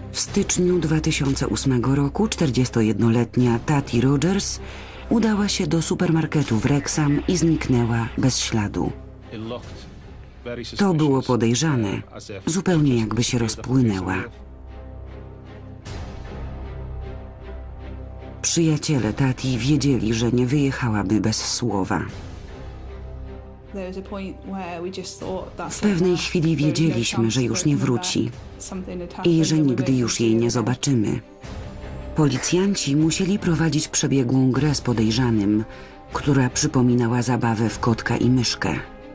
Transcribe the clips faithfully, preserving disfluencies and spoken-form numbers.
W styczniu dwa tysiące ósmego roku czterdziestojednoletnia Tati Rogers udała się do supermarketu w Wrexham i zniknęła bez śladu. To było podejrzane, zupełnie jakby się rozpłynęła. Przyjaciele Tati wiedzieli, że nie wyjechałaby bez słowa. W pewnej chwili wiedzieliśmy, że już nie wróci i że nigdy już jej nie zobaczymy. Policjanci musieli prowadzić przebiegłą grę z podejrzanym, która przypominała zabawę w kotka i myszkę.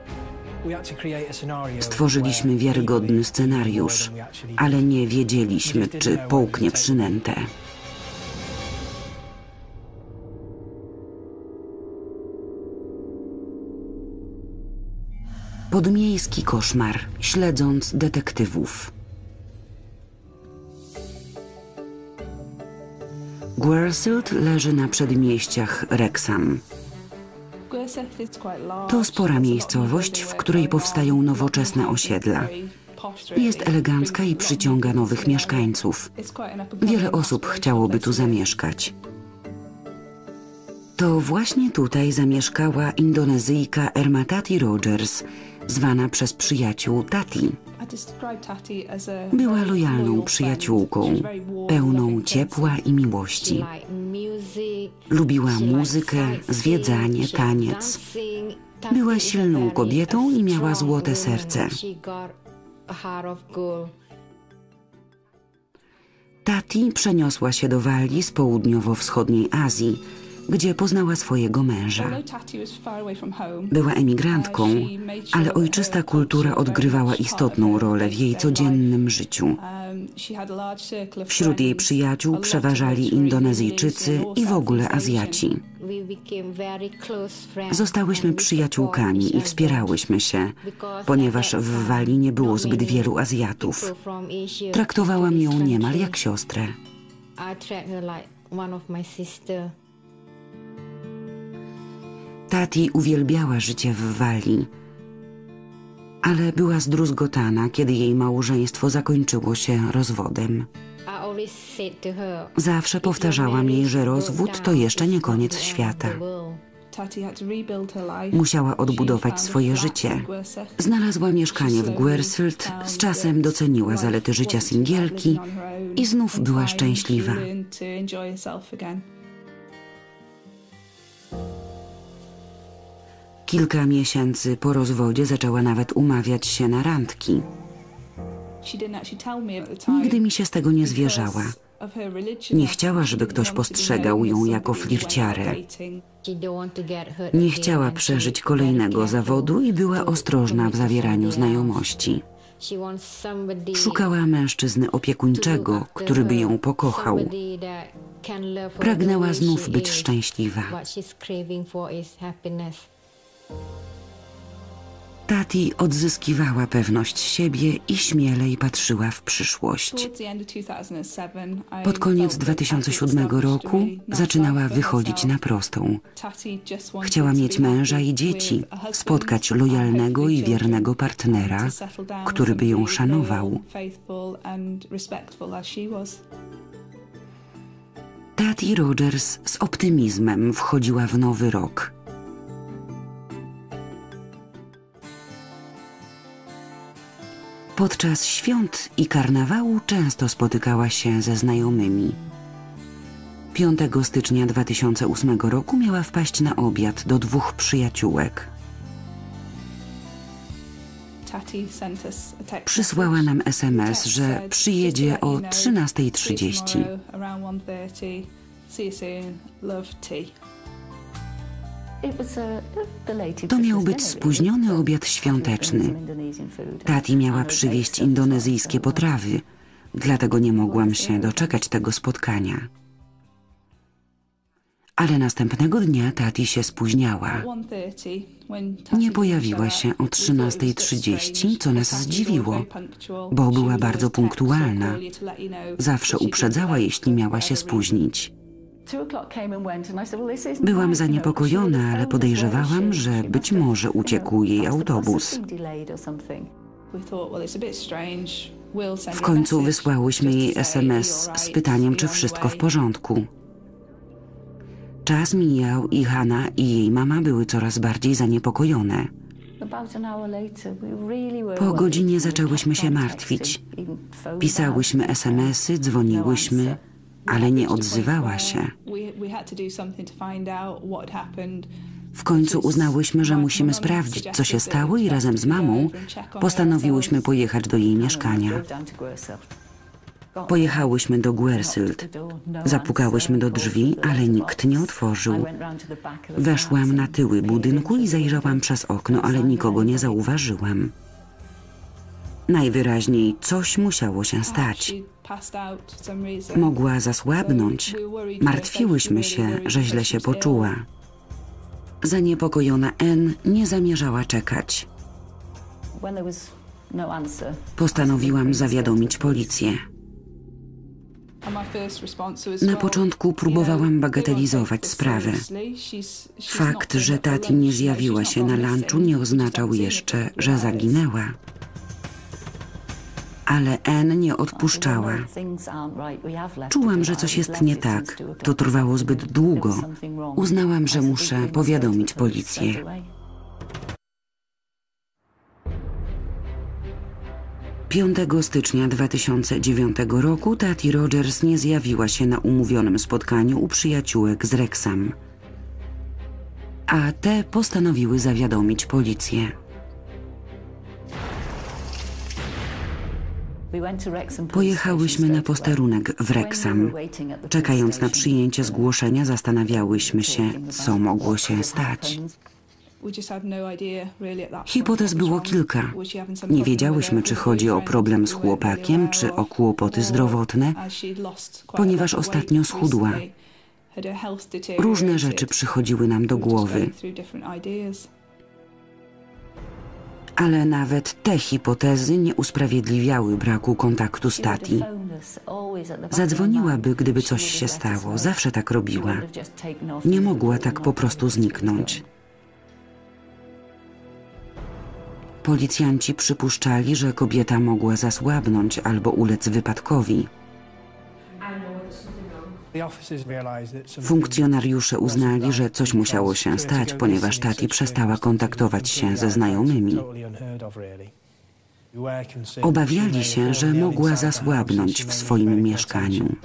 Stworzyliśmy wiarygodny scenariusz, ale nie wiedzieliśmy, czy połknie przynętę. Podmiejski koszmar, śledząc detektywów. Guernsey leży na przedmieściach Wrexham. To spora miejscowość, w której powstają nowoczesne osiedla. Jest elegancka i przyciąga nowych mieszkańców. Wiele osób chciałoby tu zamieszkać. To właśnie tutaj zamieszkała Indonezyjka Erma Tati Rogers, zwana przez przyjaciół Tati. Była lojalną przyjaciółką, pełną ciepła i miłości. Lubiła muzykę, zwiedzanie, taniec. Była silną kobietą i miała złote serce. Tati przeniosła się do Walii z południowo-wschodniej Azji, gdzie poznała swojego męża. Była emigrantką, ale ojczysta kultura odgrywała istotną rolę w jej codziennym życiu. Wśród jej przyjaciół przeważali Indonezyjczycy i w ogóle Azjaci. Zostałyśmy przyjaciółkami i wspierałyśmy się, ponieważ w Walii nie było zbyt wielu Azjatów. Traktowałam ją niemal jak siostrę. Tati uwielbiała życie w Walii, ale była zdruzgotana, kiedy jej małżeństwo zakończyło się rozwodem. Zawsze powtarzałam jej, że rozwód to jeszcze nie koniec świata. Musiała odbudować swoje życie. Znalazła mieszkanie w Guernsey, z czasem doceniła zalety życia singielki i znów była szczęśliwa. Kilka miesięcy po rozwodzie zaczęła nawet umawiać się na randki. Nigdy mi się z tego nie zwierzała. Nie chciała, żeby ktoś postrzegał ją jako flirciarę. Nie chciała przeżyć kolejnego zawodu i była ostrożna w zawieraniu znajomości. Szukała mężczyzny opiekuńczego, który by ją pokochał. Pragnęła znów być szczęśliwa. Tati odzyskiwała pewność siebie i śmielej patrzyła w przyszłość. Pod koniec dwa tysiące siódmego roku zaczynała wychodzić na prostą. Chciała mieć męża i dzieci, spotkać lojalnego i wiernego partnera, który by ją szanował. Tati Rogers z optymizmem wchodziła w nowy rok. Podczas świąt i karnawału często spotykała się ze znajomymi. piątego stycznia dwa tysiące ósmego roku miała wpaść na obiad do dwóch przyjaciółek. Przysłała nam es em es, że przyjedzie o trzynastej trzydzieści. To miał być spóźniony obiad świąteczny. Tati miała przywieźć indonezyjskie potrawy, dlatego nie mogłam się doczekać tego spotkania. Ale następnego dnia Tati się spóźniała. Nie pojawiła się o trzynastej trzydzieści, co nas zdziwiło, bo była bardzo punktualna. Zawsze uprzedzała, jeśli miała się spóźnić. Byłam zaniepokojona, ale podejrzewałam, że być może uciekł jej autobus. W końcu wysłałyśmy jej es em es z pytaniem, czy wszystko w porządku. Czas mijał i Hannah i jej mama były coraz bardziej zaniepokojone. Po godzinie zaczęłyśmy się martwić. Pisałyśmy es em esy, dzwoniłyśmy, ale nie odzywała się. W końcu uznałyśmy, że musimy sprawdzić, co się stało, i razem z mamą postanowiłyśmy pojechać do jej mieszkania. Pojechałyśmy do Guernsey. Zapukałyśmy do drzwi, ale nikt nie otworzył. Weszłam na tyły budynku i zajrzałam przez okno, ale nikogo nie zauważyłam. Najwyraźniej coś musiało się stać. Mogła zasłabnąć. Martwiłyśmy się, że źle się poczuła. Zaniepokojona Anne nie zamierzała czekać. Postanowiłam zawiadomić policję. Na początku próbowałam bagatelizować sprawę. Fakt, że Tati nie zjawiła się na lunchu, nie oznaczał jeszcze, że zaginęła. Ale Anne nie odpuszczała. Czułam, że coś jest nie tak. To trwało zbyt długo. Uznałam, że muszę powiadomić policję. piątego stycznia dwa tysiące dziewiątego roku Tati Rogers nie zjawiła się na umówionym spotkaniu u przyjaciółek z Wrexham, a te postanowiły zawiadomić policję. Pojechałyśmy na posterunek w Wrexham. Czekając na przyjęcie zgłoszenia, zastanawiałyśmy się, co mogło się stać. Hipotez było kilka. Nie wiedziałyśmy, czy chodzi o problem z chłopakiem, czy o kłopoty zdrowotne, ponieważ ostatnio schudła. Różne rzeczy przychodziły nam do głowy. Ale nawet te hipotezy nie usprawiedliwiały braku kontaktu z Tati. Zadzwoniłaby, gdyby coś się stało. Zawsze tak robiła. Nie mogła tak po prostu zniknąć. Policjanci przypuszczali, że kobieta mogła zasłabnąć albo ulec wypadkowi. Funkcjonariusze uznali, że coś musiało się stać, ponieważ Tati przestała kontaktować się ze znajomymi. Obawiali się, że mogła zasłabnąć w swoim mieszkaniu.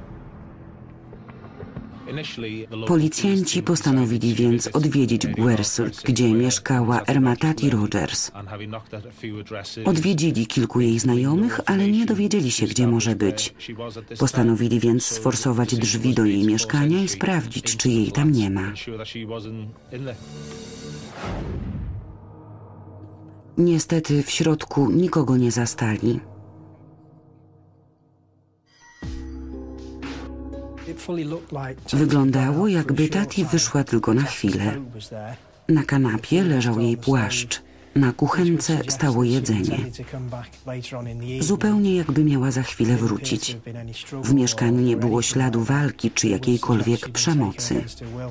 Policjanci postanowili więc odwiedzić Guernsey, gdzie mieszkała Erma Tati Rogers. Odwiedzili kilku jej znajomych, ale nie dowiedzieli się, gdzie może być. Postanowili więc sforsować drzwi do jej mieszkania i sprawdzić, czy jej tam nie ma. Niestety w środku nikogo nie zastali. Wyglądało, jakby Tati wyszła tylko na chwilę. Na kanapie leżał jej płaszcz. Na kuchence stało jedzenie. Zupełnie jakby miała za chwilę wrócić. W mieszkaniu nie było śladu walki czy jakiejkolwiek przemocy.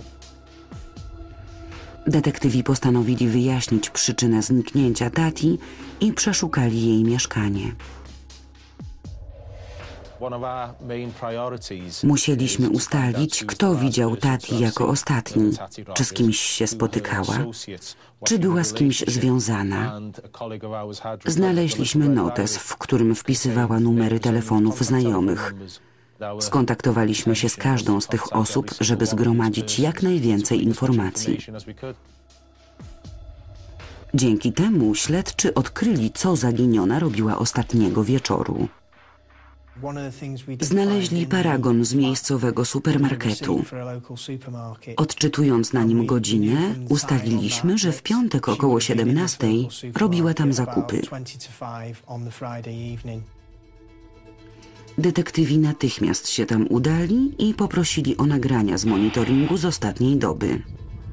Detektywi postanowili wyjaśnić przyczynę zniknięcia Tati i przeszukali jej mieszkanie. Musieliśmy ustalić, kto widział Tati jako ostatni, czy z kimś się spotykała, czy była z kimś związana. Znaleźliśmy notes, w którym wpisywała numery telefonów znajomych. Skontaktowaliśmy się z każdą z tych osób, żeby zgromadzić jak najwięcej informacji. Dzięki temu śledczy odkryli, co zaginiona robiła ostatniego wieczoru. Znaleźli paragon z miejscowego supermarketu. Odczytując na nim godzinę, ustaliliśmy, że w piątek około siedemnastej robiła tam zakupy. Detektywi natychmiast się tam udali i poprosili o nagrania z monitoringu z ostatniej doby.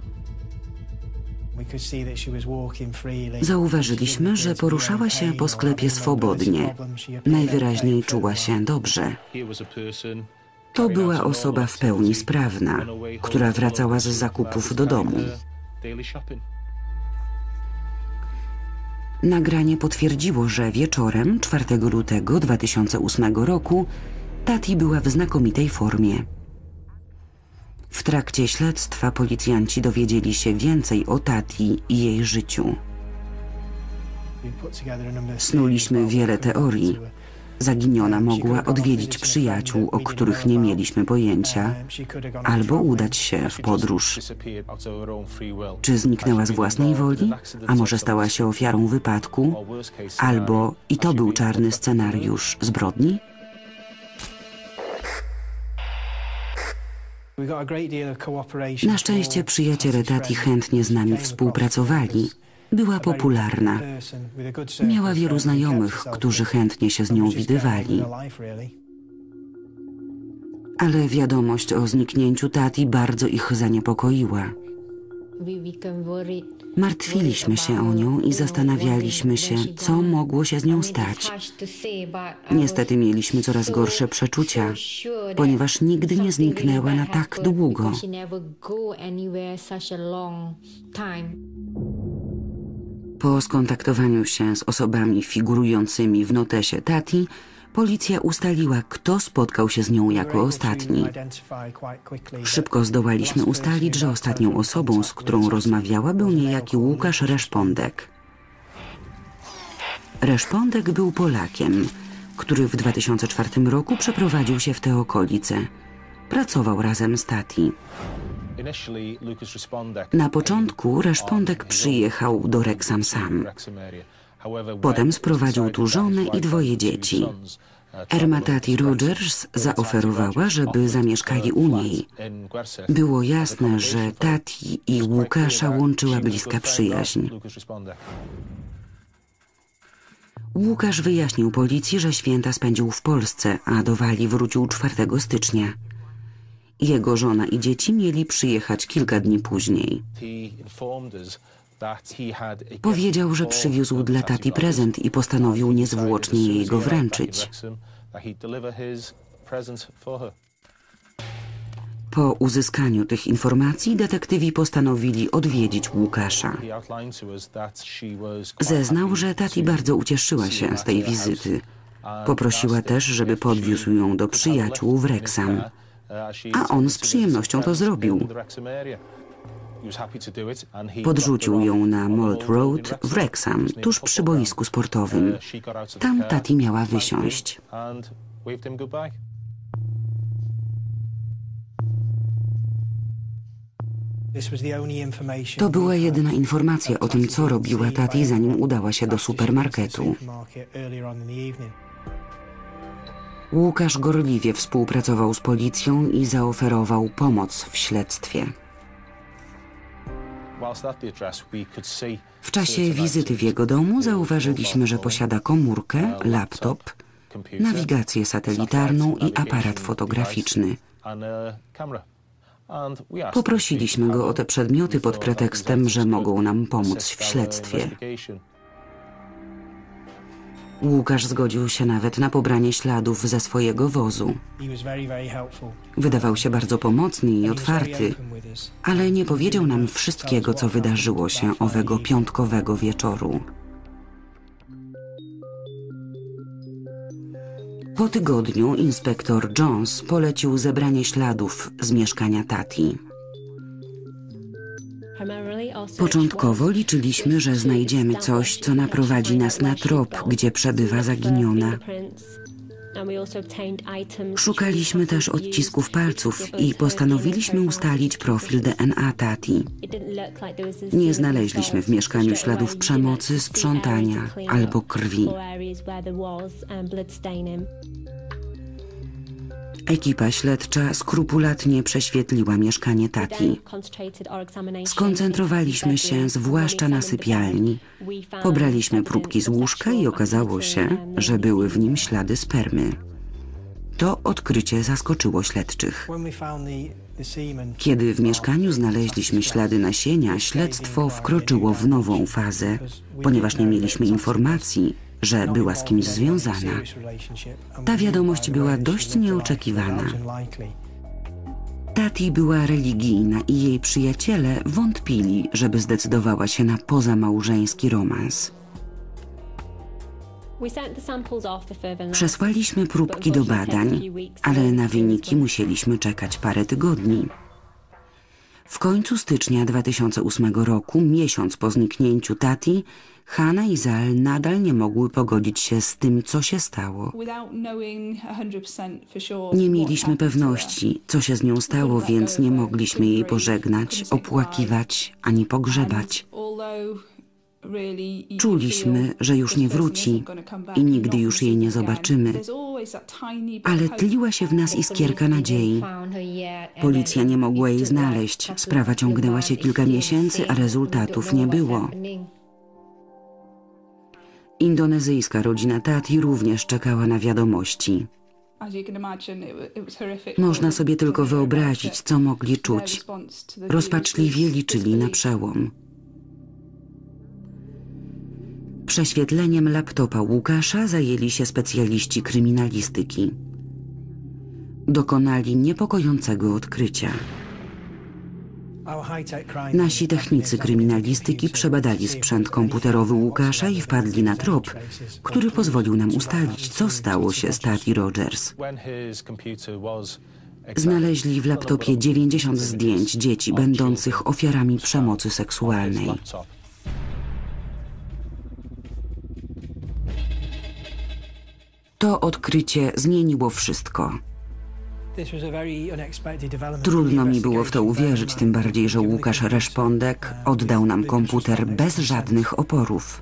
Zauważyliśmy, że poruszała się po sklepie swobodnie. Najwyraźniej czuła się dobrze. To była osoba w pełni sprawna, która wracała z zakupów do domu. Nagranie potwierdziło, że wieczorem czwartego lutego dwa tysiące ósmego roku Tati była w znakomitej formie. W trakcie śledztwa policjanci dowiedzieli się więcej o Tati i jej życiu. Snuliśmy wiele teorii. Zaginiona mogła odwiedzić przyjaciół, o których nie mieliśmy pojęcia, albo udać się w podróż. Czy zniknęła z własnej woli, a może stała się ofiarą wypadku, albo, i to był czarny scenariusz, zbrodni? Na szczęście przyjaciele Tati chętnie z nami współpracowali. Była popularna. Miała wielu znajomych, którzy chętnie się z nią widywali. Ale wiadomość o zniknięciu Tati bardzo ich zaniepokoiła. Martwiliśmy się o nią i zastanawialiśmy się, co mogło się z nią stać. Niestety mieliśmy coraz gorsze przeczucia, ponieważ nigdy nie zniknęła na tak długo. Po skontaktowaniu się z osobami figurującymi w notesie Tati, policja ustaliła, kto spotkał się z nią jako ostatni. Szybko zdołaliśmy ustalić, że ostatnią osobą, z którą rozmawiała, był niejaki Łukasz Reszpądek. Reszpądek był Polakiem, który w dwa tysiące czwartym roku przeprowadził się w te okolice. Pracował razem z Tati. Na początku Reszpądek przyjechał do Wrexham sam. Potem sprowadził tu żonę i dwoje dzieci. Erma Tati Rogers zaoferowała, żeby zamieszkali u niej. Było jasne, że Tati i Łukasza łączyła bliska przyjaźń. Łukasz wyjaśnił policji, że święta spędził w Polsce, a do Walii wrócił czwartego stycznia. Jego żona i dzieci mieli przyjechać kilka dni później. Powiedział, że przywiózł dla Tati prezent i postanowił niezwłocznie jej go wręczyć. Po uzyskaniu tych informacji detektywi postanowili odwiedzić Łukasza. Zeznał, że Tati bardzo ucieszyła się z tej wizyty. Poprosiła też, żeby podwiózł ją do przyjaciół w Wrexham, a on z przyjemnością to zrobił. Podrzucił ją na Malt Road w Wrexham, tuż przy boisku sportowym. Tam Tati miała wysiąść. To była jedyna informacja o tym, co robiła Tati, zanim udała się do supermarketu. Łukasz gorliwie współpracował z policją i zaoferował pomoc w śledztwie. W czasie wizyty w jego domu zauważyliśmy, że posiada komórkę, laptop, nawigację satelitarną i aparat fotograficzny. Poprosiliśmy go o te przedmioty pod pretekstem, że mogą nam pomóc w śledztwie. Łukasz zgodził się nawet na pobranie śladów ze swojego wozu. Wydawał się bardzo pomocny i otwarty, ale nie powiedział nam wszystkiego, co wydarzyło się owego piątkowego wieczoru. Po tygodniu inspektor Jones polecił zebranie śladów z mieszkania Tati. Początkowo liczyliśmy, że znajdziemy coś, co naprowadzi nas na trop, gdzie przebywa zaginiona. Szukaliśmy też odcisków palców i postanowiliśmy ustalić profil D N A Tati. Nie znaleźliśmy w mieszkaniu śladów przemocy, sprzątania albo krwi. Ekipa śledcza skrupulatnie prześwietliła mieszkanie Tati. Skoncentrowaliśmy się zwłaszcza na sypialni. Pobraliśmy próbki z łóżka i okazało się, że były w nim ślady spermy. To odkrycie zaskoczyło śledczych. Kiedy w mieszkaniu znaleźliśmy ślady nasienia, śledztwo wkroczyło w nową fazę, ponieważ nie mieliśmy informacji, że była z kimś związana. Ta wiadomość była dość nieoczekiwana. Tati była religijna i jej przyjaciele wątpili, żeby zdecydowała się na pozamałżeński romans. Przesłaliśmy próbki do badań, ale na wyniki musieliśmy czekać parę tygodni. W końcu stycznia dwa tysiące ósmego roku, miesiąc po zniknięciu Tati, Hannah i Zal nadal nie mogły pogodzić się z tym, co się stało. Nie mieliśmy pewności, co się z nią stało, więc nie mogliśmy jej pożegnać, opłakiwać ani pogrzebać. Czuliśmy, że już nie wróci i nigdy już jej nie zobaczymy, ale tliła się w nas iskierka nadziei. Policja nie mogła jej znaleźć, sprawa ciągnęła się kilka miesięcy, a rezultatów nie było. Indonezyjska rodzina Tati również czekała na wiadomości. Można sobie tylko wyobrazić, co mogli czuć. Rozpaczliwie liczyli na przełom. Prześwietleniem laptopa Łukasza zajęli się specjaliści kryminalistyki. Dokonali niepokojącego odkrycia. Nasi technicy kryminalistyki przebadali sprzęt komputerowy Łukasza i wpadli na trop, który pozwolił nam ustalić, co stało się z Tati Rogers. Znaleźli w laptopie dziewięćdziesiąt zdjęć dzieci będących ofiarami przemocy seksualnej. To odkrycie zmieniło wszystko. Trudno mi było w to uwierzyć, tym bardziej, że Łukasz Reszpondek oddał nam komputer bez żadnych oporów.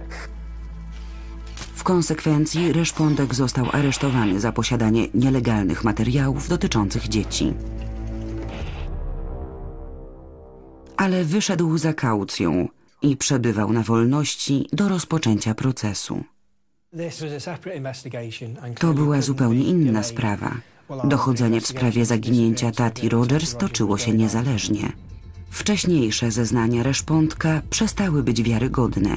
W konsekwencji Reszpondek został aresztowany za posiadanie nielegalnych materiałów dotyczących dzieci. Ale wyszedł za kaucją i przebywał na wolności do rozpoczęcia procesu. To była zupełnie inna sprawa. Dochodzenie w sprawie zaginięcia Tati Rogers toczyło się niezależnie. Wcześniejsze zeznania Reszpondka przestały być wiarygodne.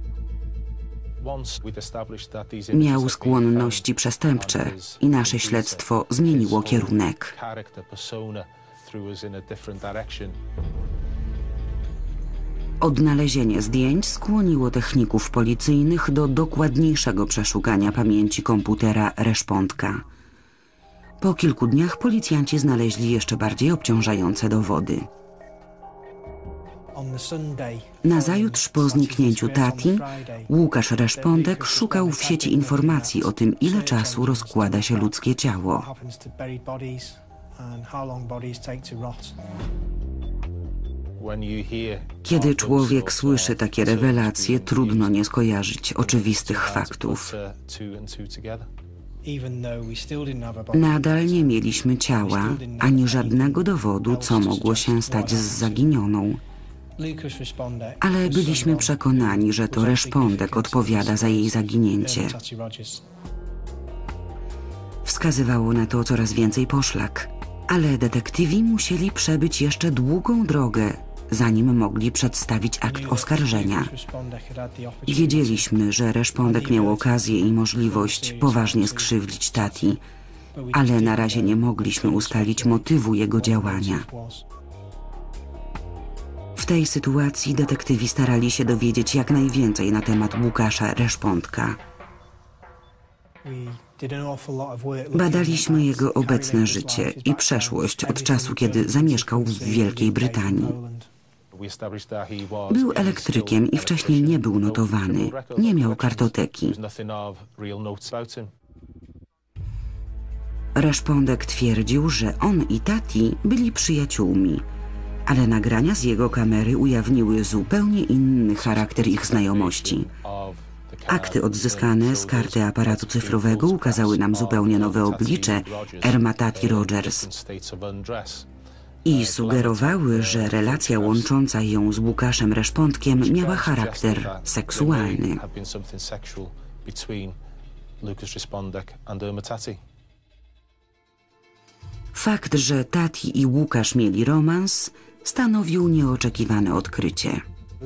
Miał skłonności przestępcze i nasze śledztwo zmieniło kierunek. Odnalezienie zdjęć skłoniło techników policyjnych do dokładniejszego przeszukania pamięci komputera Reszpondka. Po kilku dniach policjanci znaleźli jeszcze bardziej obciążające dowody. Nazajutrz po zniknięciu Tati, Łukasz Reszpondek szukał w sieci informacji o tym, ile czasu rozkłada się ludzkie ciało. Kiedy człowiek słyszy takie rewelacje, trudno nie skojarzyć oczywistych faktów. Nadal nie mieliśmy ciała, ani żadnego dowodu, co mogło się stać z zaginioną. Ale byliśmy przekonani, że to Reszpondek odpowiada za jej zaginięcie. Wskazywało na to coraz więcej poszlak, ale detektywi musieli przebyć jeszcze długą drogę, zanim mogli przedstawić akt oskarżenia. Wiedzieliśmy, że Reszpondek miał okazję i możliwość poważnie skrzywdzić Tati, ale na razie nie mogliśmy ustalić motywu jego działania. W tej sytuacji detektywi starali się dowiedzieć jak najwięcej na temat Łukasza Reszpondka. Badaliśmy jego obecne życie i przeszłość od czasu, kiedy zamieszkał w Wielkiej Brytanii. Był elektrykiem i wcześniej nie był notowany, nie miał kartoteki. Reszpondek twierdził, że on i Tati byli przyjaciółmi, ale nagrania z jego kamery ujawniły zupełnie inny charakter ich znajomości. Akty odzyskane z karty aparatu cyfrowego ukazały nam zupełnie nowe oblicze Erma Tati Rogers i sugerowały, że relacja łącząca ją z Łukaszem Reszpondkiem miała charakter seksualny. Fakt, że Tati i Łukasz mieli romans, stanowił nieoczekiwane odkrycie.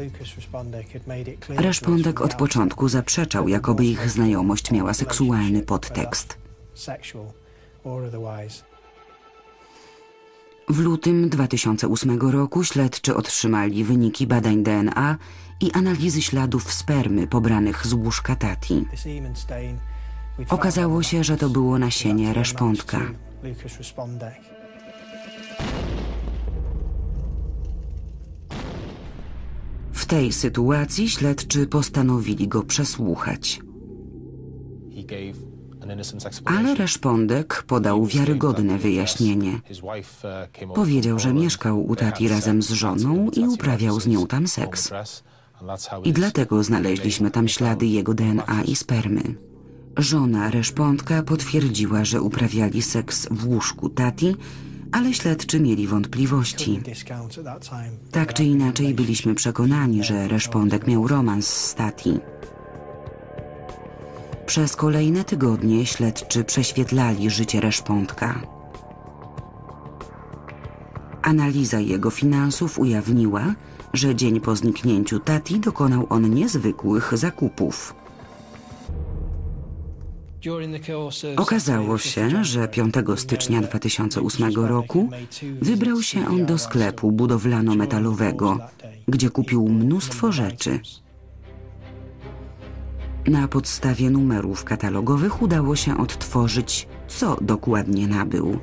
Reszpondek od początku zaprzeczał, jakoby ich znajomość miała seksualny podtekst. W lutym dwa tysiące ósmego roku śledczy otrzymali wyniki badań D N A i analizy śladów spermy pobranych z łóżka Tati. Okazało się, że to było nasienie reszpątka. W tej sytuacji śledczy postanowili go przesłuchać. Ale reszpądek podał wiarygodne wyjaśnienie. Powiedział, że mieszkał u Tati razem z żoną i uprawiał z nią tam seks. I dlatego znaleźliśmy tam ślady jego D N A i spermy. Żona reszpątka potwierdziła, że uprawiali seks w łóżku Tati, ale śledczy mieli wątpliwości. Tak czy inaczej byliśmy przekonani, że reszpądek miał romans z Tati. Przez kolejne tygodnie śledczy prześwietlali życie reszpątka. Analiza jego finansów ujawniła, że dzień po zniknięciu Tati dokonał on niezwykłych zakupów. Okazało się, że piątego stycznia dwa tysiące ósmego roku wybrał się on do sklepu budowlano-metalowego, gdzie kupił mnóstwo rzeczy. Na podstawie numerów katalogowych udało się odtworzyć, co dokładnie nabył.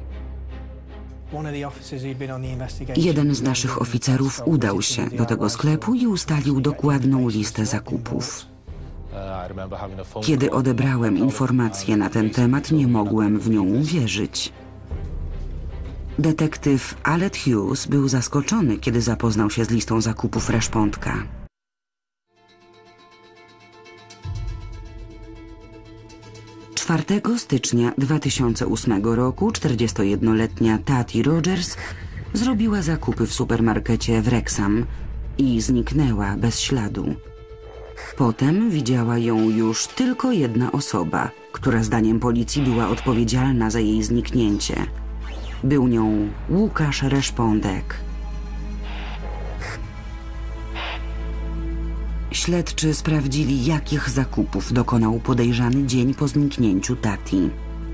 Jeden z naszych oficerów udał się do tego sklepu i ustalił dokładną listę zakupów. Kiedy odebrałem informację na ten temat, nie mogłem w nią uwierzyć. Detektyw Aled Hughes był zaskoczony, kiedy zapoznał się z listą zakupów reszpątka. czwartego stycznia dwa tysiące ósmego roku czterdziestojednoletnia Tati Rogers zrobiła zakupy w supermarkecie w Wrexham i zniknęła bez śladu. Potem widziała ją już tylko jedna osoba, która zdaniem policji była odpowiedzialna za jej zniknięcie. Był nią Łukasz Reszpądek. Śledczy sprawdzili, jakich zakupów dokonał podejrzany dzień po zniknięciu Tati.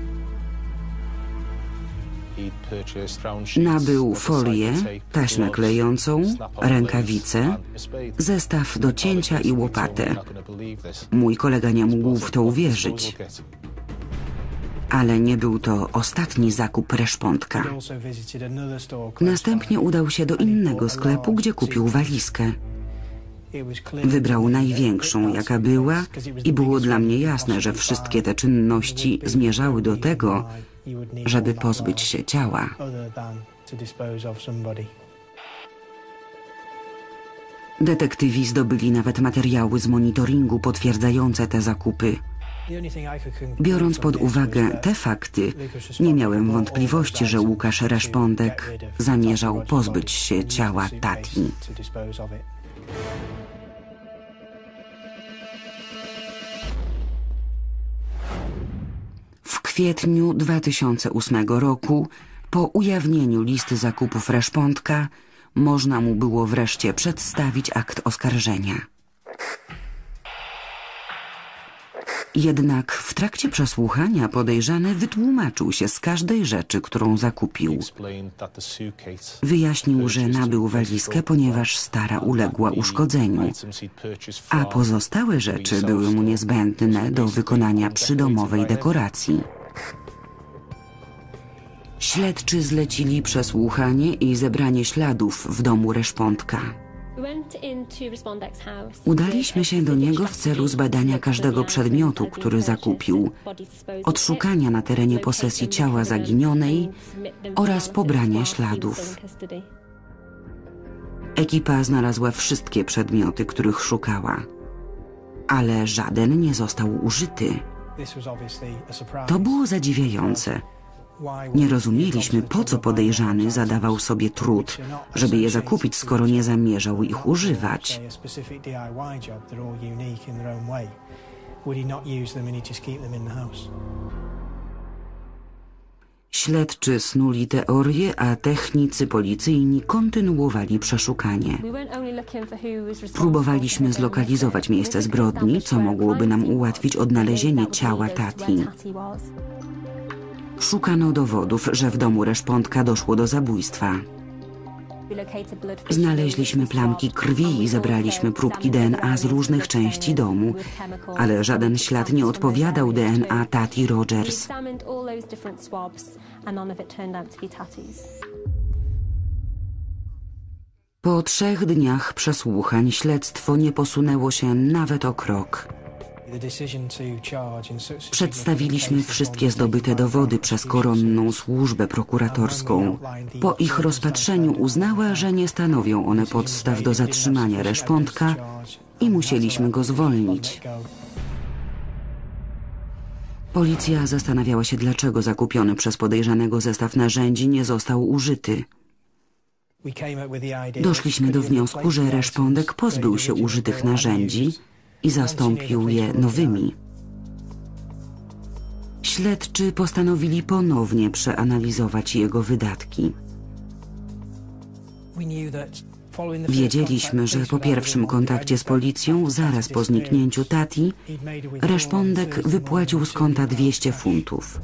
Nabył folię, taśmę klejącą, rękawice, zestaw do cięcia i łopatę. Mój kolega nie mógł w to uwierzyć. Ale nie był to ostatni zakup reszpątka. Następnie udał się do innego sklepu, gdzie kupił walizkę. Wybrał największą, jaka była, i było dla mnie jasne, że wszystkie te czynności zmierzały do tego, żeby pozbyć się ciała. Detektywi zdobyli nawet materiały z monitoringu potwierdzające te zakupy. Biorąc pod uwagę te fakty, nie miałem wątpliwości, że Łukasz Reszpądek zamierzał pozbyć się ciała Tati. W kwietniu dwa tysiące ósmego roku, po ujawnieniu listy zakupów reszpątka, można mu było wreszcie przedstawić akt oskarżenia. Jednak w trakcie przesłuchania podejrzany wytłumaczył się z każdej rzeczy, którą zakupił. Wyjaśnił, że nabył walizkę, ponieważ stara uległa uszkodzeniu, a pozostałe rzeczy były mu niezbędne do wykonania przydomowej dekoracji. Śledczy zlecili przesłuchanie i zebranie śladów w domu reszpątka. Udaliśmy się do niego w celu zbadania każdego przedmiotu, który zakupił, odszukania na terenie posesji ciała zaginionej oraz pobrania śladów. Ekipa znalazła wszystkie przedmioty, których szukała, ale żaden nie został użyty. To było zadziwiające. Nie rozumieliśmy, po co podejrzany zadawał sobie trud, żeby je zakupić, skoro nie zamierzał ich używać. Śledczy snuli teorie, a technicy policyjni kontynuowali przeszukanie. Próbowaliśmy zlokalizować miejsce zbrodni, co mogłoby nam ułatwić odnalezienie ciała Tati. Szukano dowodów, że w domu Reszpątka doszło do zabójstwa. Znaleźliśmy plamki krwi i zebraliśmy próbki D N A z różnych części domu, ale żaden ślad nie odpowiadał D N A Tati Rogers. Po trzech dniach przesłuchań śledztwo nie posunęło się nawet o krok. Przedstawiliśmy wszystkie zdobyte dowody przez koronną służbę prokuratorską. Po ich rozpatrzeniu uznała, że nie stanowią one podstaw do zatrzymania Reszpątka i musieliśmy go zwolnić. Policja zastanawiała się, dlaczego zakupiony przez podejrzanego zestaw narzędzi nie został użyty. Doszliśmy do wniosku, że Reszpądek pozbył się użytych narzędzi i zastąpił je nowymi. Śledczy postanowili ponownie przeanalizować jego wydatki. Wiedzieliśmy, że po pierwszym kontakcie z policją, zaraz po zniknięciu Tati, Reszpądek wypłacił z konta dwieście funtów.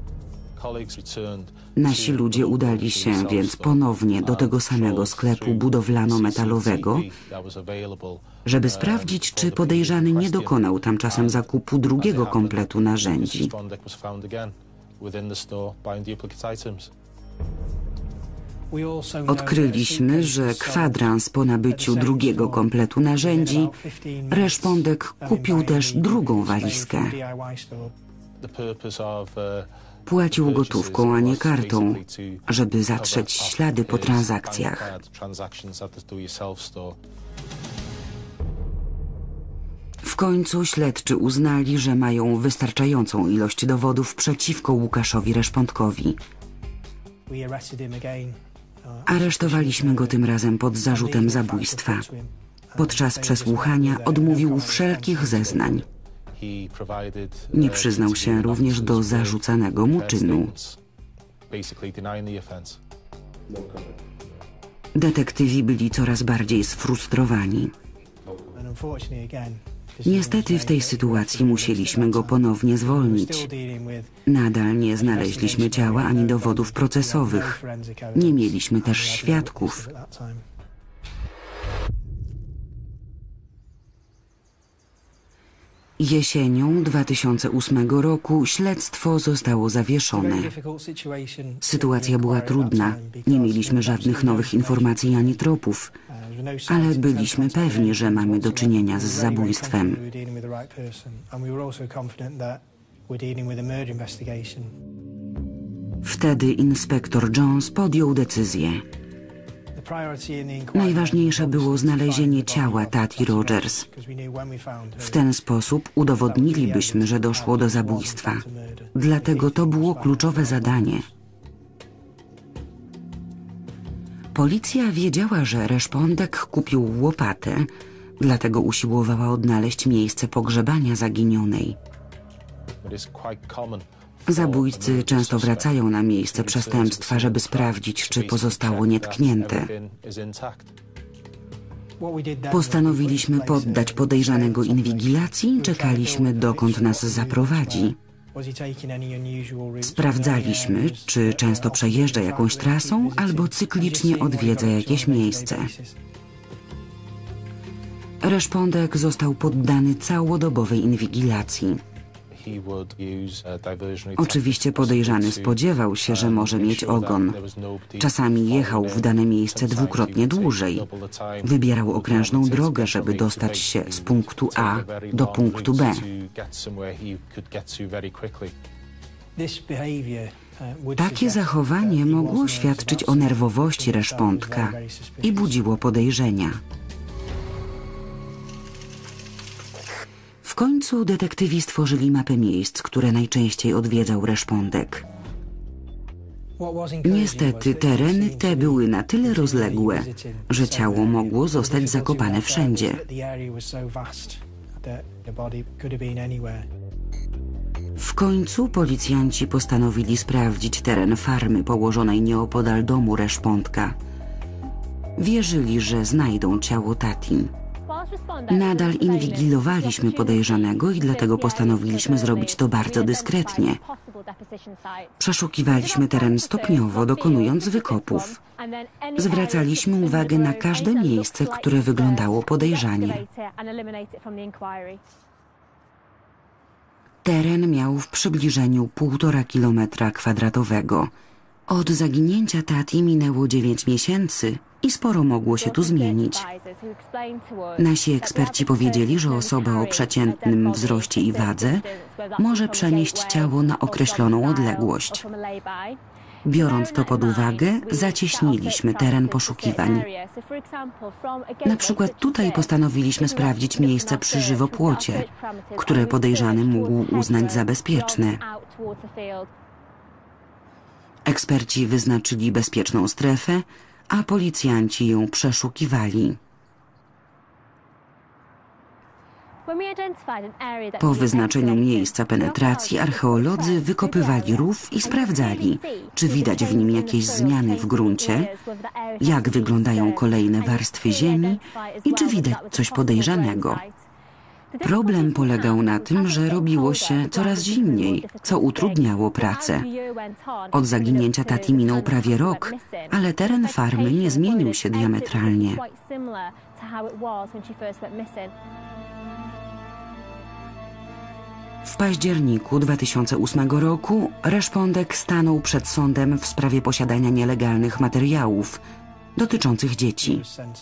Nasi ludzie udali się więc ponownie do tego samego sklepu budowlano-metalowego, żeby sprawdzić, czy podejrzany nie dokonał tam czasem zakupu drugiego kompletu narzędzi. Odkryliśmy, że kwadrans po nabyciu drugiego kompletu narzędzi Reszpądek kupił też drugą walizkę. Płacił gotówką, a nie kartą, żeby zatrzeć ślady po transakcjach. W końcu śledczy uznali, że mają wystarczającą ilość dowodów przeciwko Łukaszowi Reszpądkowi. Aresztowaliśmy go tym razem pod zarzutem zabójstwa. Podczas przesłuchania odmówił wszelkich zeznań. Nie przyznał się również do zarzucanego mu czynu. Detektywi byli coraz bardziej sfrustrowani. Niestety w tej sytuacji musieliśmy go ponownie zwolnić. Nadal nie znaleźliśmy ciała ani dowodów procesowych. Nie mieliśmy też świadków. Jesienią dwa tysiące ósmego roku śledztwo zostało zawieszone. Sytuacja była trudna, nie mieliśmy żadnych nowych informacji ani tropów, ale byliśmy pewni, że mamy do czynienia z zabójstwem. Wtedy inspektor Jones podjął decyzję. Najważniejsze było znalezienie ciała Tati Rogers. W ten sposób udowodnilibyśmy, że doszło do zabójstwa. Dlatego to było kluczowe zadanie. Policja wiedziała, że Reszpądek kupił łopatę, dlatego usiłowała odnaleźć miejsce pogrzebania zaginionej. Zabójcy często wracają na miejsce przestępstwa, żeby sprawdzić, czy pozostało nietknięte. Postanowiliśmy poddać podejrzanego inwigilacji i czekaliśmy, dokąd nas zaprowadzi. Sprawdzaliśmy, czy często przejeżdża jakąś trasą, albo cyklicznie odwiedza jakieś miejsce. Reszpądek został poddany całodobowej inwigilacji. Oczywiście podejrzany spodziewał się, że może mieć ogon. Czasami jechał w dane miejsce dwukrotnie dłużej. Wybierał okrężną drogę, żeby dostać się z punktu A do punktu B. Takie zachowanie mogło świadczyć o nerwowości Reszpądka i budziło podejrzenia. W końcu detektywi stworzyli mapę miejsc, które najczęściej odwiedzał Reszpądek. Niestety tereny te były na tyle rozległe, że ciało mogło zostać zakopane wszędzie. W końcu policjanci postanowili sprawdzić teren farmy położonej nieopodal domu Reszpądka. Wierzyli, że znajdą ciało Tati. Nadal inwigilowaliśmy podejrzanego i dlatego postanowiliśmy zrobić to bardzo dyskretnie. Przeszukiwaliśmy teren stopniowo, dokonując wykopów. Zwracaliśmy uwagę na każde miejsce, które wyglądało podejrzanie. Teren miał w przybliżeniu półtora kilometra kwadratowego. Od zaginięcia Tati minęło dziewięć miesięcy i sporo mogło się tu zmienić. Nasi eksperci powiedzieli, że osoba o przeciętnym wzroście i wadze może przenieść ciało na określoną odległość. Biorąc to pod uwagę, zacieśniliśmy teren poszukiwań. Na przykład tutaj postanowiliśmy sprawdzić miejsce przy żywopłocie, które podejrzany mógł uznać za bezpieczne. Eksperci wyznaczyli bezpieczną strefę, a policjanci ją przeszukiwali. Po wyznaczeniu miejsca penetracji archeolodzy wykopywali rów i sprawdzali, czy widać w nim jakieś zmiany w gruncie, jak wyglądają kolejne warstwy ziemi i czy widać coś podejrzanego. Problem polegał na tym, że robiło się coraz zimniej, co utrudniało pracę. Od zaginięcia Tati minął prawie rok, ale teren farmy nie zmienił się diametralnie. W październiku dwa tysiące ósmego roku Reszpondek stanął przed sądem w sprawie posiadania nielegalnych materiałów dotyczących dzieci.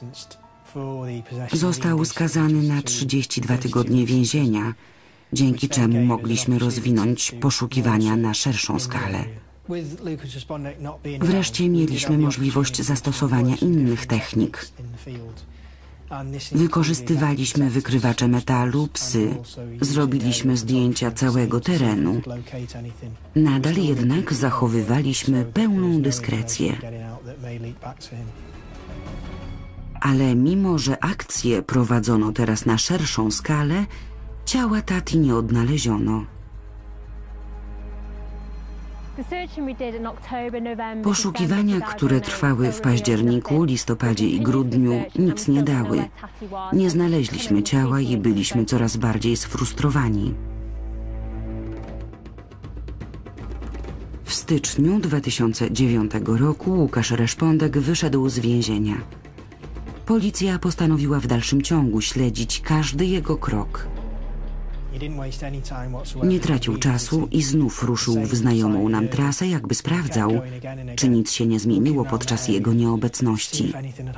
Został skazany na trzydzieści dwa tygodnie więzienia, dzięki czemu mogliśmy rozwinąć poszukiwania na szerszą skalę. Wreszcie mieliśmy możliwość zastosowania innych technik. Wykorzystywaliśmy wykrywacze metalu, psy, zrobiliśmy zdjęcia całego terenu. Nadal jednak zachowywaliśmy pełną dyskrecję. Ale mimo, że akcję prowadzono teraz na szerszą skalę, ciała Tati nie odnaleziono. Poszukiwania, które trwały w październiku, listopadzie i grudniu, nic nie dały. Nie znaleźliśmy ciała i byliśmy coraz bardziej sfrustrowani. W styczniu dwa tysiące dziewiątego roku Łukasz Reszpondek wyszedł z więzienia. Policja postanowiła w dalszym ciągu śledzić każdy jego krok. Nie tracił czasu i znów ruszył w znajomą nam trasę, jakby sprawdzał, czy nic się nie zmieniło podczas jego nieobecności.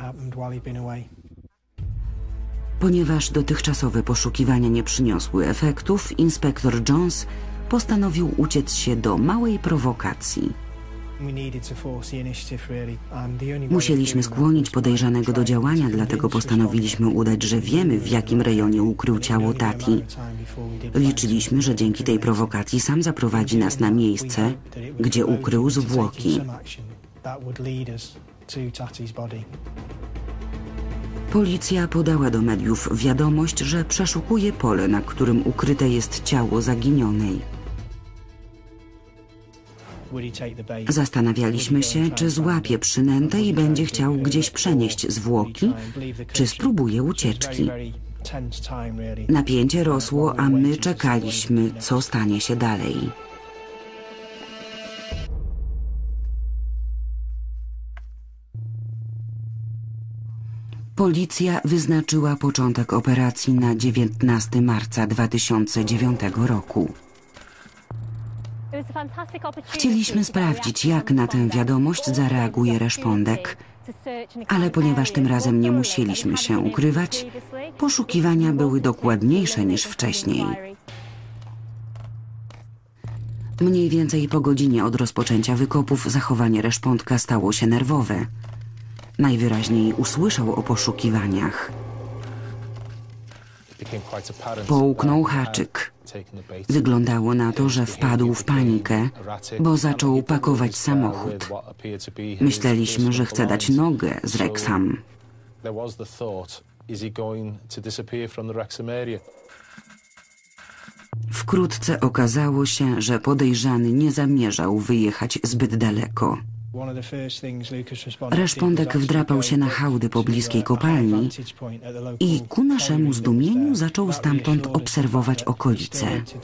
Ponieważ dotychczasowe poszukiwania nie przyniosły efektów, inspektor Jones postanowił uciec się do małej prowokacji. Musieliśmy skłonić podejrzanego do działania, dlatego postanowiliśmy udać, że wiemy, w jakim rejonie ukrył ciało Tati. Liczyliśmy, że dzięki tej prowokacji sam zaprowadzi nas na miejsce, gdzie ukrył zwłoki. Policja podała do mediów wiadomość, że przeszukuje pole, na którym ukryte jest ciało zaginionej. Zastanawialiśmy się, czy złapie przynętę i będzie chciał gdzieś przenieść zwłoki, czy spróbuje ucieczki. Napięcie rosło, a my czekaliśmy, co stanie się dalej. Policja wyznaczyła początek operacji na dziewiętnastego marca dwa tysiące dziewiątego roku. Chcieliśmy sprawdzić, jak na tę wiadomość zareaguje Reszpondek, ale ponieważ tym razem nie musieliśmy się ukrywać, poszukiwania były dokładniejsze niż wcześniej. Mniej więcej po godzinie od rozpoczęcia wykopów zachowanie Reszpondka stało się nerwowe. Najwyraźniej usłyszał o poszukiwaniach. Połknął haczyk. Wyglądało na to, że wpadł w panikę, bo zaczął pakować samochód. Myśleliśmy, że chce dać nogę z Wrexham. Wkrótce okazało się, że podejrzany nie zamierzał wyjechać zbyt daleko. Reszpondek wdrapał się na hałdy pobliskiej kopalni i ku naszemu zdumieniu zaczął stamtąd obserwować okolice.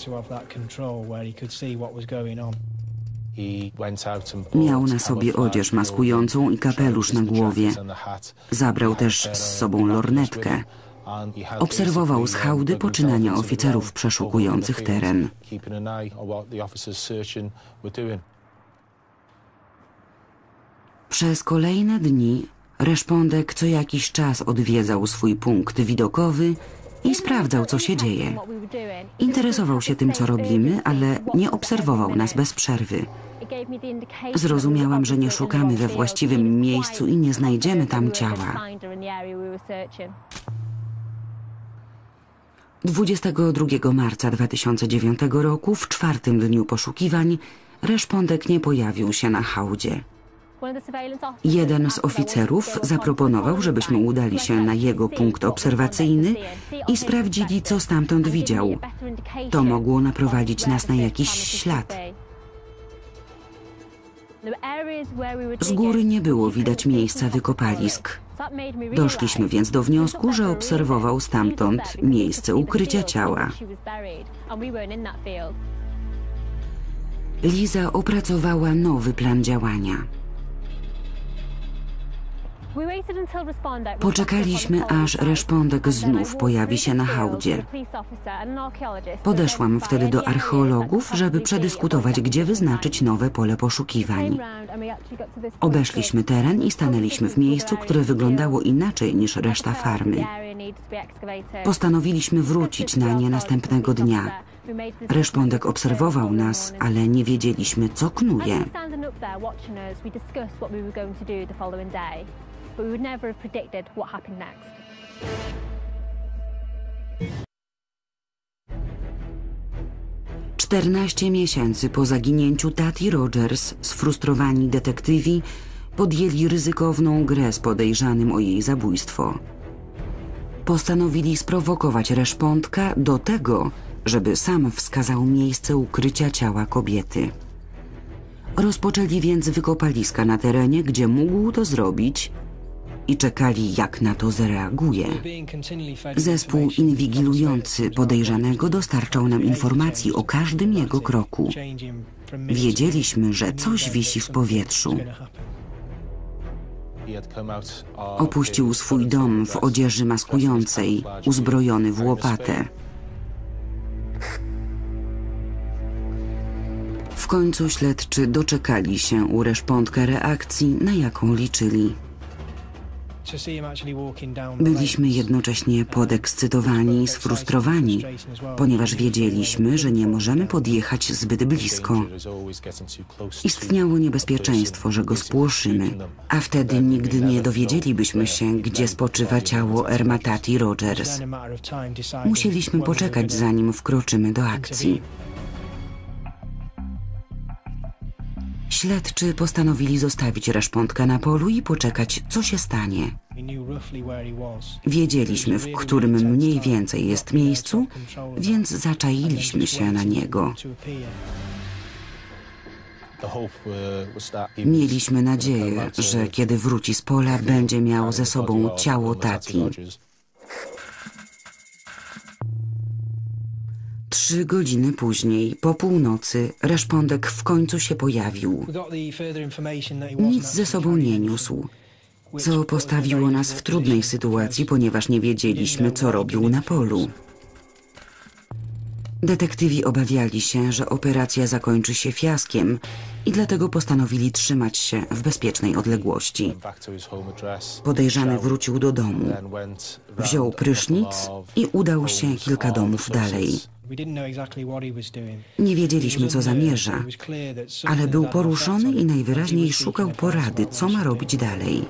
Miał na sobie odzież maskującą i kapelusz na głowie. Zabrał też z sobą lornetkę. Obserwował z hałdy poczynania oficerów przeszukujących teren. Przez kolejne dni Reszpondek co jakiś czas odwiedzał swój punkt widokowy i sprawdzał, co się dzieje. Interesował się tym, co robimy, ale nie obserwował nas bez przerwy. Zrozumiałam, że nie szukamy we właściwym miejscu i nie znajdziemy tam ciała. dwudziestego drugiego marca dwa tysiące dziewiątego roku, w czwartym dniu poszukiwań, Reszpondek nie pojawił się na hałdzie. Jeden z oficerów zaproponował, żebyśmy udali się na jego punkt obserwacyjny i sprawdzili, co stamtąd widział. To mogło naprowadzić nas na jakiś ślad. Z góry nie było widać miejsca wykopalisk. Doszliśmy więc do wniosku, że obserwował stamtąd miejsce ukrycia ciała. Liza opracowała nowy plan działania. Poczekaliśmy, aż Reszpondek znów pojawi się na hałdzie. Podeszłam wtedy do archeologów, żeby przedyskutować, gdzie wyznaczyć nowe pole poszukiwań. Obeszliśmy teren i stanęliśmy w miejscu, które wyglądało inaczej niż reszta farmy. Postanowiliśmy wrócić na nie następnego dnia. Reszpondek obserwował nas, ale nie wiedzieliśmy, co knuje. But we would never have predicted what happened next. Czternaście miesięcy po zaginięciu Tati Rogers sfrustrowani detektywi podjęli ryzykowną grę z podejrzanym o jej zabójstwo. Postanowili sprowokować Reszpondka do tego, żeby sam wskazał miejsce ukrycia ciała kobiety. Rozpoczęli więc wykopaliska na terenie, gdzie mógł to zrobić, i czekali, jak na to zareaguje. Zespół inwigilujący podejrzanego dostarczał nam informacji o każdym jego kroku. Wiedzieliśmy, że coś wisi w powietrzu. Opuścił swój dom w odzieży maskującej, uzbrojony w łopatę. W końcu śledczy doczekali się u Reszpondka reakcji, na jaką liczyli. Byliśmy jednocześnie podekscytowani i sfrustrowani, ponieważ wiedzieliśmy, że nie możemy podjechać zbyt blisko. Istniało niebezpieczeństwo, że go spłoszymy, a wtedy nigdy nie dowiedzielibyśmy się, gdzie spoczywa ciało Erma Tati Rogers. Musieliśmy poczekać, zanim wkroczymy do akcji. Śledczy postanowili zostawić Reszpondka na polu i poczekać, co się stanie. Wiedzieliśmy, w którym mniej więcej jest miejscu, więc zaczailiśmy się na niego. Mieliśmy nadzieję, że kiedy wróci z pola, będzie miał ze sobą ciało Tati. Trzy godziny później, po północy, Reszpondek w końcu się pojawił. Nic ze sobą nie niósł, co postawiło nas w trudnej sytuacji, ponieważ nie wiedzieliśmy, co robił na polu. Detektywi obawiali się, że operacja zakończy się fiaskiem i dlatego postanowili trzymać się w bezpiecznej odległości. Podejrzany wrócił do domu, wziął prysznic i udał się kilka domów dalej. Nie wiedzieliśmy, co zamierza, ale był poruszony i najwyraźniej szukał porady, co ma robić dalej.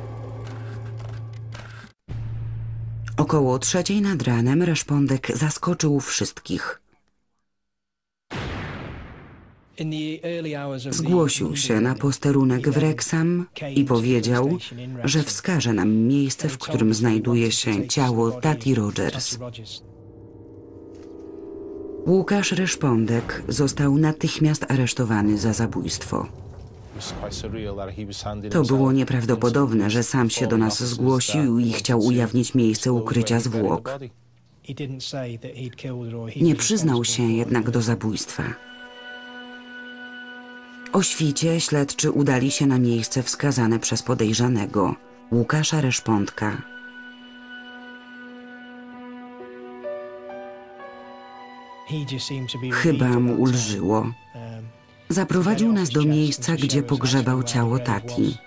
Około trzeciej nad ranem Reszpondek zaskoczył wszystkich. Zgłosił się na posterunek w Wrexham i powiedział, że wskaże nam miejsce, w którym znajduje się ciało Tati Rogers. Łukasz Reszpondek został natychmiast aresztowany za zabójstwo. To było nieprawdopodobne, że sam się do nas zgłosił i chciał ujawnić miejsce ukrycia zwłok. Nie przyznał się jednak do zabójstwa. O świcie śledczy udali się na miejsce wskazane przez podejrzanego, Łukasza Reszpątka. Chyba mu ulżyło. Zaprowadził nas do miejsca, gdzie pogrzebał ciało Tati.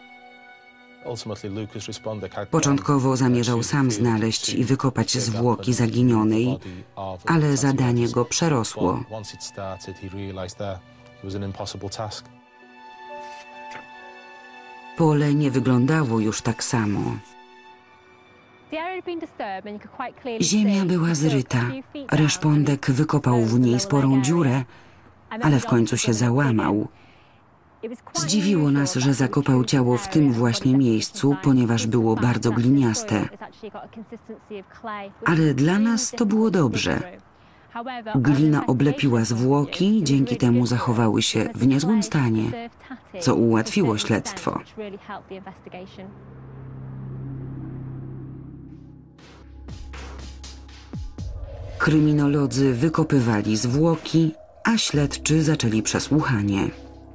Początkowo zamierzał sam znaleźć i wykopać zwłoki zaginionej, ale zadanie go przerosło. Pole nie wyglądało już tak samo. Ziemia była zryta. Reszpądek wykopał w niej sporą dziurę, ale w końcu się załamał. Zdziwiło nas, że zakopał ciało w tym właśnie miejscu, ponieważ było bardzo gliniaste. Ale dla nas to było dobrze. Glina oblepiła zwłoki, dzięki temu zachowały się w niezłym stanie, co ułatwiło śledztwo. Kryminolodzy wykopywali zwłoki, a śledczy zaczęli przesłuchanie.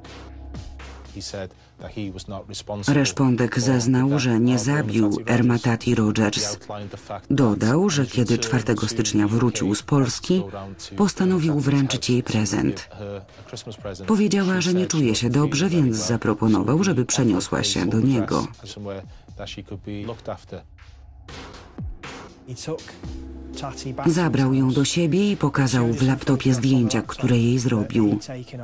Reszpądek zeznał, że nie zabił Erma Tati Rogers. Dodał, że kiedy czwartego stycznia wrócił z Polski, postanowił wręczyć jej prezent. Powiedziała, że nie czuje się dobrze, więc zaproponował, żeby przeniosła się do niego. Zabrał ją do siebie i pokazał w laptopie zdjęcia, które jej zrobił.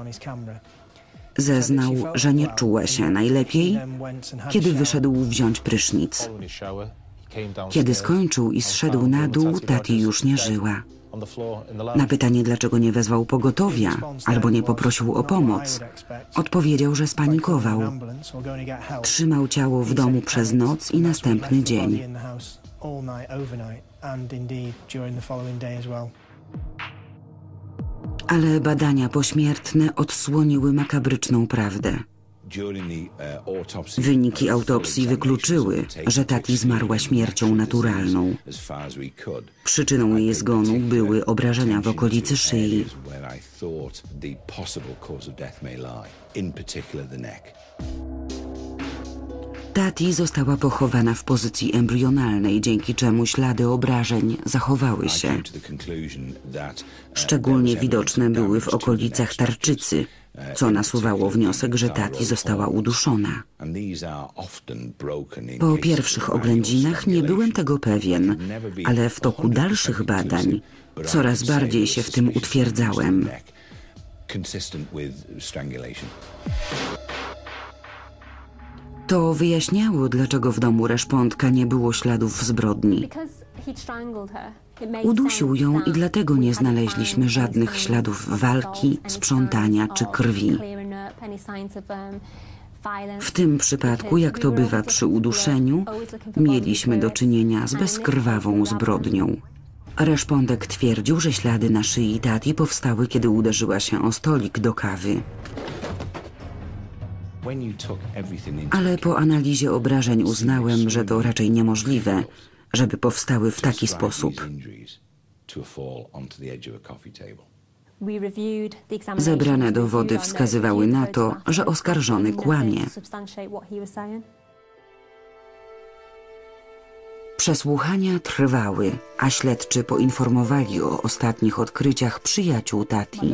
Zeznał, że nie czuła się najlepiej, kiedy wyszedł wziąć prysznic. Kiedy skończył i zszedł na dół, Tati już nie żyła. Na pytanie, dlaczego nie wezwał pogotowia albo nie poprosił o pomoc, odpowiedział, że spanikował. Trzymał ciało w domu przez noc i następny dzień. Ale badania pośmiertne odsłoniły makabryczną prawdę. Wyniki autopsji wykluczyły, że Tati zmarła śmiercią naturalną. Przyczyną jej zgonu były obrażenia w okolicy szyi. Tati została pochowana w pozycji embrionalnej, dzięki czemu ślady obrażeń zachowały się. Szczególnie widoczne były w okolicach tarczycy, co nasuwało wniosek, że Tati została uduszona. Po pierwszych oględzinach nie byłem tego pewien, ale w toku dalszych badań coraz bardziej się w tym utwierdzałem. To wyjaśniało, dlaczego w domu Reszpątka nie było śladów zbrodni. Udusił ją i dlatego nie znaleźliśmy żadnych śladów walki, sprzątania czy krwi. W tym przypadku, jak to bywa przy uduszeniu, mieliśmy do czynienia z bezkrwawą zbrodnią. Reszpądek twierdził, że ślady na szyi Tati powstały, kiedy uderzyła się o stolik do kawy. Ale po analizie obrażeń uznałem, że to raczej niemożliwe, żeby powstały w taki sposób. Zebrane dowody wskazywały na to, że oskarżony kłamie. Przesłuchania trwały, a śledczy poinformowali o ostatnich odkryciach przyjaciół Tati.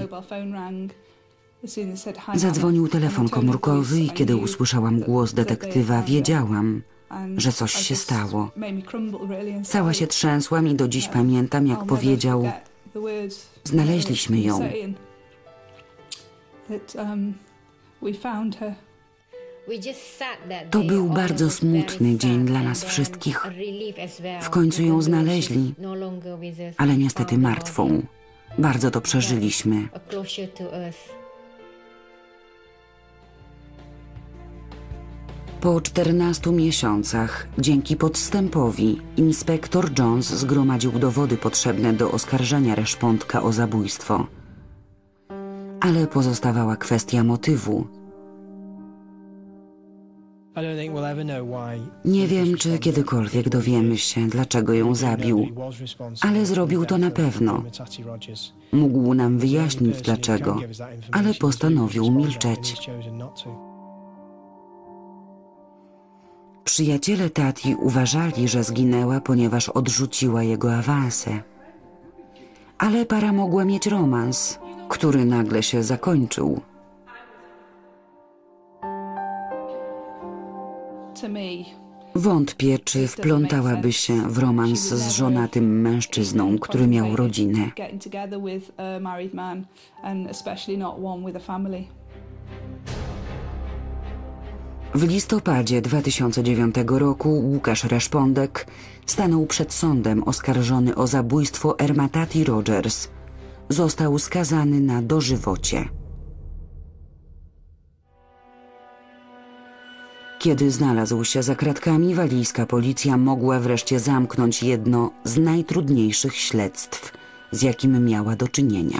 Zadzwonił telefon komórkowy i kiedy usłyszałam głos detektywa, wiedziałam, że coś się stało. Cała się trzęsłam i do dziś pamiętam, jak powiedział: znaleźliśmy ją. To był bardzo smutny dzień dla nas wszystkich. W końcu ją znaleźli, ale niestety martwą. Bardzo to przeżyliśmy. Po czternastu miesiącach, dzięki podstępowi, inspektor Jones zgromadził dowody potrzebne do oskarżenia Reszpątka o zabójstwo. Ale pozostawała kwestia motywu. Nie wiem, czy kiedykolwiek dowiemy się, dlaczego ją zabił, ale zrobił to na pewno. Mógł nam wyjaśnić dlaczego, ale postanowił milczeć. Przyjaciele Tati uważali, że zginęła, ponieważ odrzuciła jego awansę. Ale para mogła mieć romans, który nagle się zakończył. Wątpię, czy wplątałaby się w romans z żonatym mężczyzną, który miał rodzinę. W listopadzie dwa tysiące dziewiątego roku Łukasz Reszpondek stanął przed sądem oskarżony o zabójstwo Erma Tati Rogers. Został skazany na dożywocie. Kiedy znalazł się za kratkami, walijska policja mogła wreszcie zamknąć jedno z najtrudniejszych śledztw, z jakim miała do czynienia.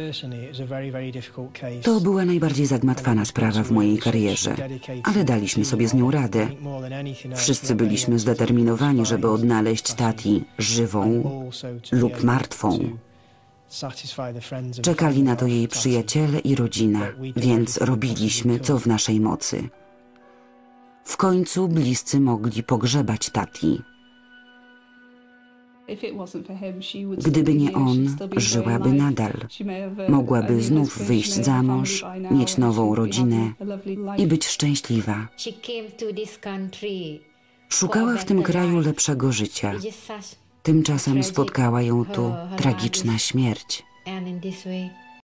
To była najbardziej zagmatwana sprawa w mojej karierze, ale daliśmy sobie z nią radę. Wszyscy byliśmy zdeterminowani, żeby odnaleźć Tati żywą lub martwą. Czekali na to jej przyjaciele i rodzina, więc robiliśmy, co w naszej mocy. W końcu bliscy mogli pogrzebać Tati. Gdyby nie on, żyłaby nadal. Mogłaby znów wyjść za mąż, mieć nową rodzinę i być szczęśliwa. Szukała w tym kraju lepszego życia. Tymczasem spotkała ją tu tragiczna śmierć.